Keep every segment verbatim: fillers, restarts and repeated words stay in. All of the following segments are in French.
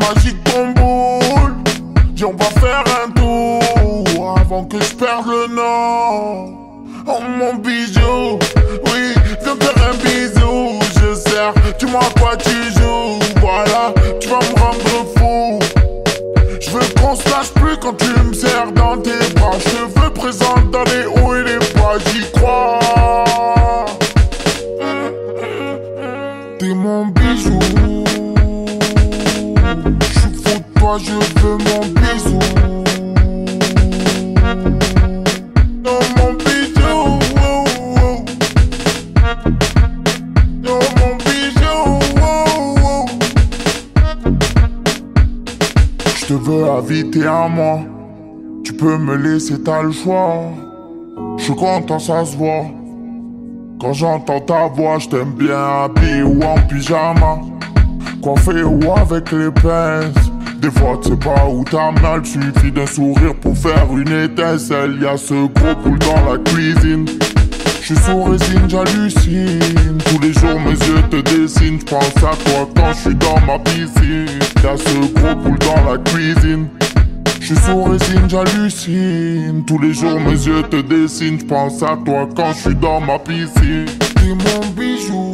magique tomboule. Dis on va faire un tour avant que je perde le nord. Oh mon bijou, oui, viens faire un bisou. Je sers, tu m'as quoi tu joues. Voilà, tu vas me rendre fou. Je veux qu'on se lâche plus quand tu me serres dans tes bras. Je te veux présent dans les hauts et les bas, j'y crois. T'es mon bijou. J'suis fou de toi, je veux mon bisou. Oh mon bijou, oh, oh. Oh mon bijou, oh, oh. J'te veux inviter à moi. Tu peux me laisser, t'as le choix. J'suis content, ça se voit. Quand j'entends ta voix, j't'aime bien habillé ou en pyjama. Coiffé ou avec les pinces. Des fois tu sais pas où t'as mal, suffit d'un sourire pour faire une étincelle. Y'a ce gros boule dans la cuisine. J'suis sous résine, j'hallucine. Tous les jours mes yeux te dessinent. J'pense à toi quand j'suis dans ma piscine. Y'a ce gros boule dans la cuisine. J'suis sous résine, j'hallucine. Tous les jours mes yeux te dessinent. J'pense à toi quand j'suis dans ma piscine. T'es mon bijou.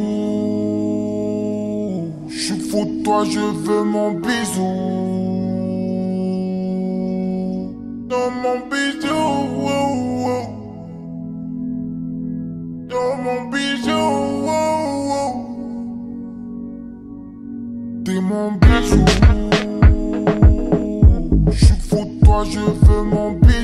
J'suis fou de toi, je veux mon bisou. Oh mon bijou, oh, oh. Oh mon bijou, oh, oh. T'es mon bijou. J'suis fou de toi, je veux mon bijou.